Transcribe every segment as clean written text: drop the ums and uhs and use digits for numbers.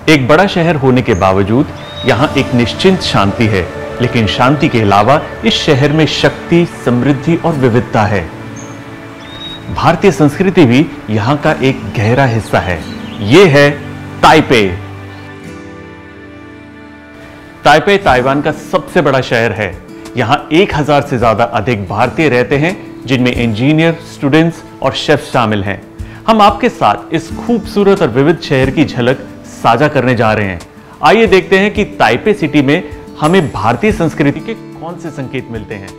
एक बड़ा शहर होने के बावजूद यहाँ एक निश्चिंत शांति है, लेकिन शांति के अलावा इस शहर में शक्ति, समृद्धि और विविधता है। भारतीय संस्कृति भी यहाँ का एक गहरा हिस्सा है। ये है ताइपे। ताइपे ताइवान का सबसे बड़ा शहर है। यहाँ 1000 से ज्यादा अधिक भारतीय रहते हैं, जिनमें इंजीनियर, स्टूडेंट्स और शेफ शामिल हैं। हम आपके साथ इस खूबसूरत और विविध शहर की झलक साझा करने जा रहे हैं। आइए देखते हैं कि ताइपे सिटी में हमें भारतीय संस्कृति के कौन से संकेत मिलते हैं।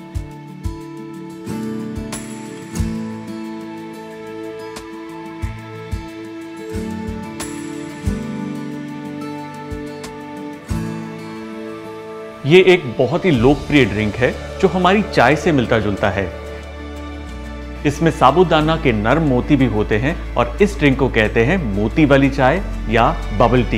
ये एक बहुत ही लोकप्रिय ड्रिंक है जो हमारी चाय से मिलता जुलता है। इसमें साबूदाना के नरम मोती भी होते हैं और इस ड्रिंक को कहते हैं मोती वाली चाय या बबल टी।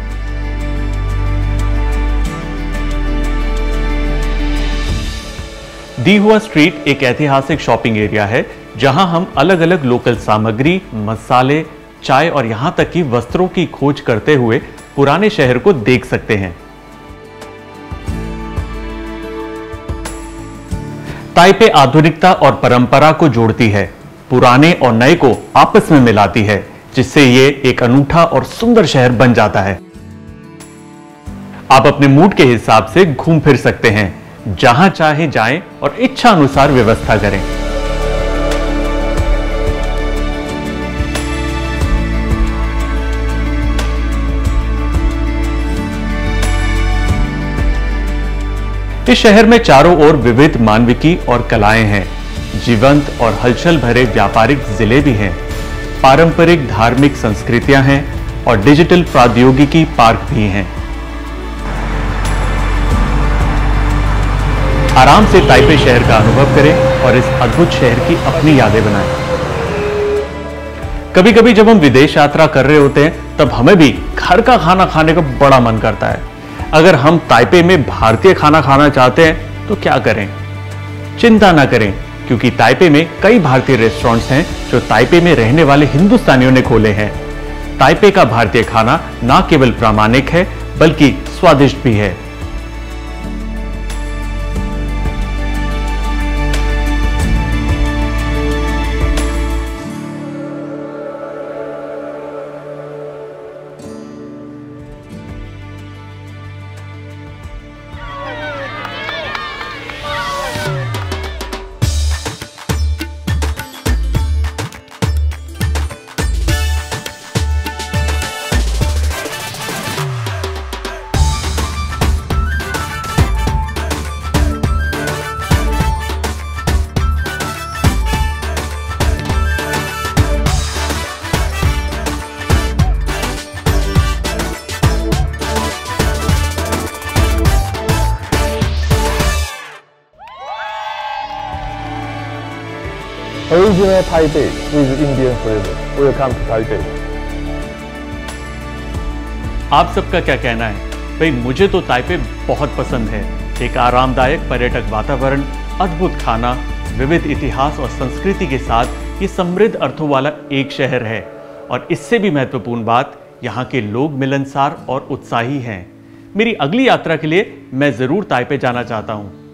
दी हुआ स्ट्रीट एक ऐतिहासिक शॉपिंग एरिया है जहां हम अलग अलग लोकल सामग्री, मसाले, चाय और यहां तक कि वस्त्रों की खोज करते हुए पुराने शहर को देख सकते हैं। ताइपे आधुनिकता और परंपरा को जोड़ती है, पुराने और नए को आपस में मिलाती है, जिससे ये एक अनूठा और सुंदर शहर बन जाता है। आप अपने मूड के हिसाब से घूम फिर सकते हैं, जहां चाहे जाएं और इच्छा अनुसार व्यवस्था करें। इस शहर में चारों ओर विविध मानविकी और कलाएं हैं। जीवंत और हलचल भरे व्यापारिक जिले भी हैं। पारंपरिक धार्मिक संस्कृतियां हैं और डिजिटल प्रौद्योगिकी पार्क भी हैं। आराम से ताइपे शहर का अनुभव करें और इस अद्भुत शहर की अपनी यादें बनाएं। कभी कभी जब हम विदेश यात्रा कर रहे होते हैं तब हमें भी घर का खाना खाने का बड़ा मन करता है। अगर हम ताइपे में भारतीय खाना खाना चाहते हैं तो क्या करें? चिंता ना करें, क्योंकि ताइपे में कई भारतीय रेस्टोरेंट्स हैं जो ताइपे में रहने वाले हिंदुस्तानियों ने खोले हैं। ताइपे का भारतीय खाना ना केवल प्रामाणिक है बल्कि स्वादिष्ट भी है। Original Taipei with Indian flavor. Welcome to Taipei. आप सबका क्या कहना है? भाई मुझे तो ताइपे बहुत पसंद है। एक आरामदायक पर्यटक वातावरण, अद्भुत खाना, विविध इतिहास और संस्कृति के साथ ये समृद्ध अर्थों वाला एक शहर है। और इससे भी महत्वपूर्ण बात, यहाँ के लोग मिलनसार और उत्साही हैं। मेरी अगली यात्रा के लिए मैं जरूर ताइपे जाना चाहता हूँ।